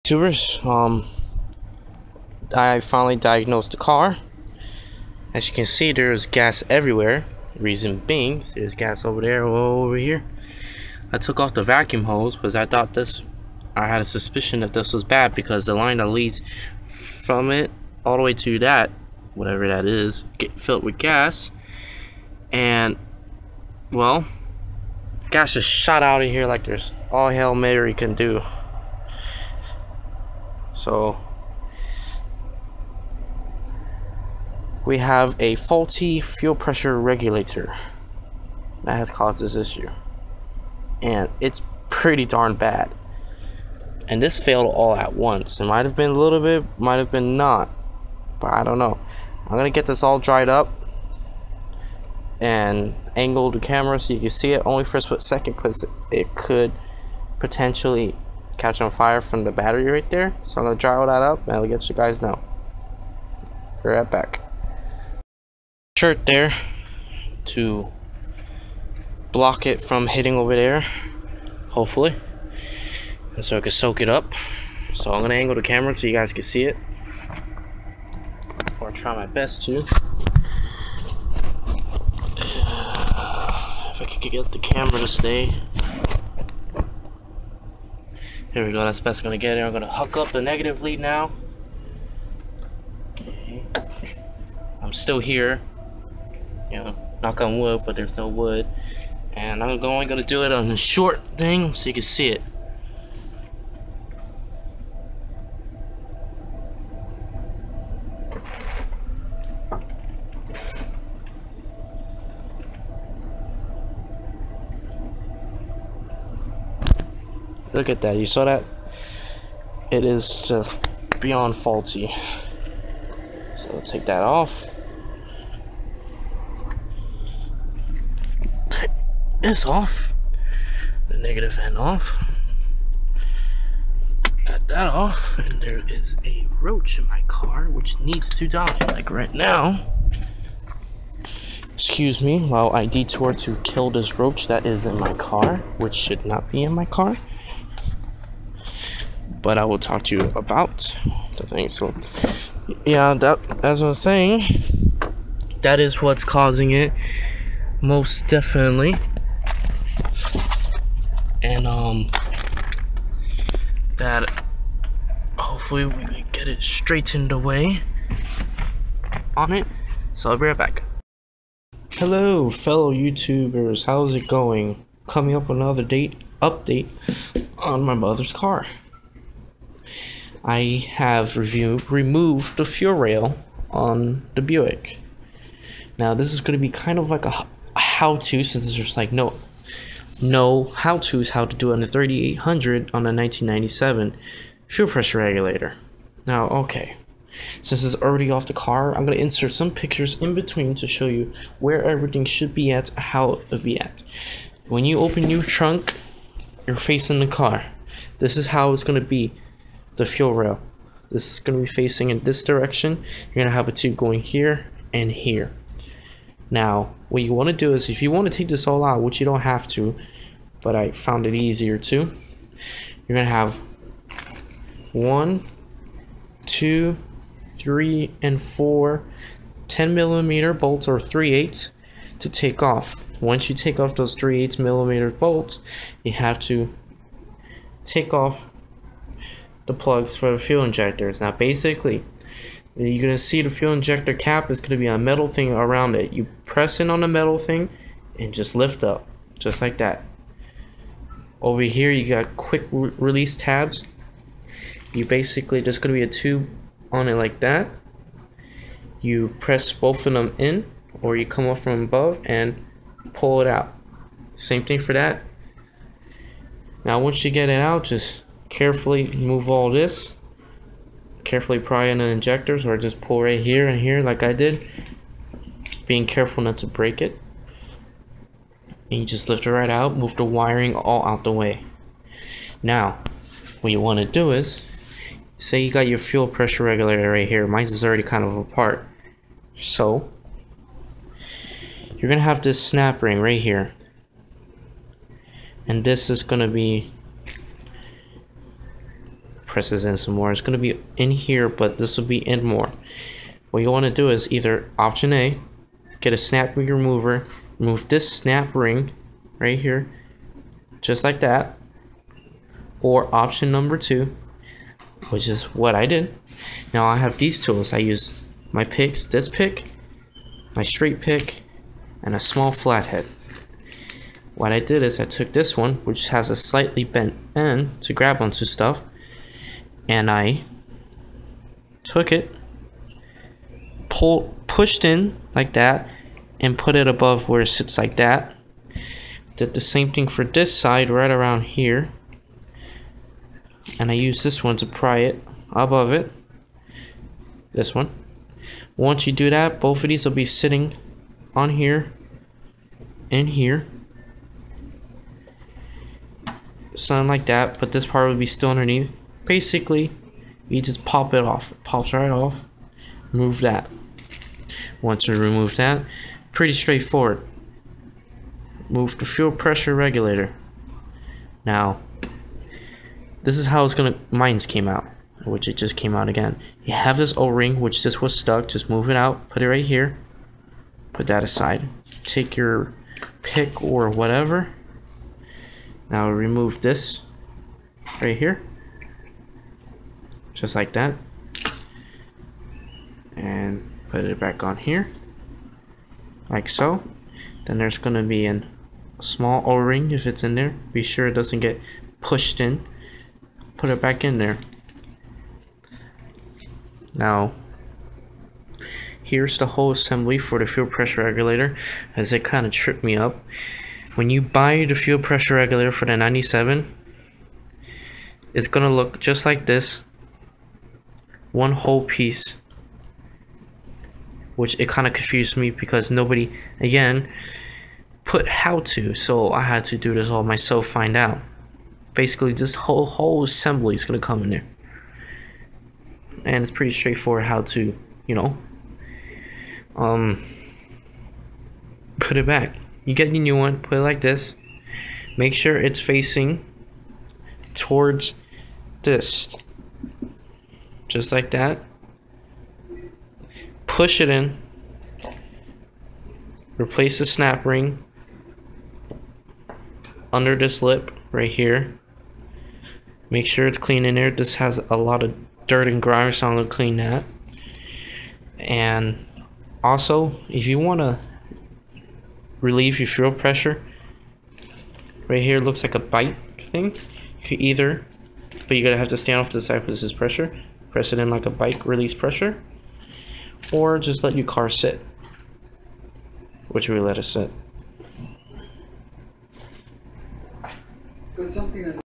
Tubers, I finally diagnosed the car. As you can see, there's gas everywhere. Reason being, there's gas over there, over here. I took off the vacuum hose because I had a suspicion that this was bad because the line that leads from it all the way to that, whatever that is, get filled with gas. And, well, gas just shot out of here like there's all hell Mary can do. So we have a faulty fuel pressure regulator that has caused this issue, and it's pretty darn bad. And this failed all at once. It might have been a little bit, might have been not, but I don't know. I'm gonna get this all dried up and angle the camera so you can see it only for a split second, because it could potentially catch on fire from the battery right there. So I'm gonna dry all that up and I'll let you guys know. Be right back. Shirt there to block it from hitting over there, hopefully, and so I can soak it up. So I'm gonna angle the camera so you guys can see it, or try my best to. If I could get the camera to stay. Here we go, that's the best I'm gonna get. I'm gonna hook up the negative lead now. Okay. I'm still here. You know, knock on wood, but there's no wood. And I'm only gonna do it on the short thing so you can see it. Look at that, you saw that? It is just beyond faulty. So let's take that off. Take this off. The negative end off. Got that off. And there is a roach in my car which needs to die. Like right now. Excuse me while I detour to kill this roach that is in my car, which should not be in my car. But I will talk to you about the thing. So yeah, that, as I was saying, that is what's causing it, most definitely. And that hopefully we can get it straightened away on it. So I'll be right back. Hello fellow YouTubers, how's it going? Coming up with another update on my mother's car. I have removed the fuel rail on the Buick. Now this is going to be kind of like a how-to, since there's like no how-tos how to do it on the 3800 on the 1997 fuel pressure regulator. Now, okay, since it's already off the car, I'm going to insert some pictures in between to show you where everything should be at, how it would be at. When you open your trunk, you're facing the car. This is how it's going to be. The fuel rail, this is going to be facing in this direction. You're going to have a tube going here and here. Now what you want to do is, if you want to take this all out, which you don't have to, but I found it easier to, you're going to have 1, 2, 3, and 4 10mm bolts, or 3/8, to take off. Once you take off those 3/8mm bolts, you have to take off the plugs for the fuel injectors. Now basically, you're going to see the fuel injector cap is going to be a metal thing around it. You press in on the metal thing and just lift up, just like that. Over here you got quick release tabs. You basically, there's going to be a tube on it like that. You press both of them in, or you come up from above and pull it out. Same thing for that. Now once you get it out, just carefully move all this, carefully pry in the injectors, or just pull right here and here like I did, being careful not to break it. And you just lift it right out, move the wiring all out the way. Now what you want to do is, say you got your fuel pressure regulator right here. Mine is already kind of apart, so you're gonna have this snap ring right here, and this is gonna be press this in some more. It's going to be in here, but this will be in more. What you want to do is either option A, get a snap ring remover, remove this snap ring right here, just like that. Or option number 2, which is what I did. Now I have these tools. I use my picks, this pick, my straight pick, and a small flathead. What I did is I took this one, which has a slightly bent end to grab onto stuff, and I took it, pushed in like that, and put it above where it sits like that. Did the same thing for this side right around here, and I used this one to pry it above it. This one. Once you do that, both of these will be sitting on here and here, something like that, but this part will be still underneath. Basically, you just pop it off. It pops right off. Remove that. Once you remove that, pretty straightforward. Move the fuel pressure regulator. Now, this is how it's gonna, mine's came out, which it just came out again. You have this O-ring, which this was stuck, just move it out, put it right here, put that aside. Take your pick or whatever. Now remove this right here, just like that, and put it back on here, like so. Then there's gonna be a small O-ring if it's in there. Be sure it doesn't get pushed in. Put it back in there. Now, here's the whole assembly for the fuel pressure regulator, as it kind of tripped me up. When you buy the fuel pressure regulator for the 97, it's gonna look just like this, one whole piece, which it kind of confused me because nobody, again, put how to, so I had to do this all myself, find out. Basically, this whole assembly is gonna come in there, and it's pretty straightforward how to, you know, put it back. You get a new one, put it like this. Make sure it's facing towards this, just like that. Push it in. Replace the snap ring under this lip right here. Make sure it's clean in there. This has a lot of dirt and grime, so I'm gonna clean that. And also, if you wanna relieve your fuel pressure, right here looks like a bite thing. You could either, but you're gonna have to stand off to the side because this is pressure. Press it in like a bike, release pressure, or just let your car sit, which we let it sit. Put something